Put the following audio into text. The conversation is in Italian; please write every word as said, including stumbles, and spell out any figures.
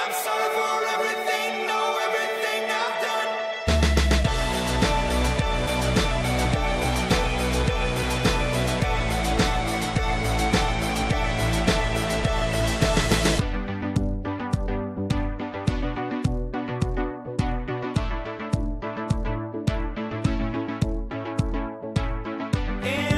I'm sorry for everything, no, everything I've done. Yeah.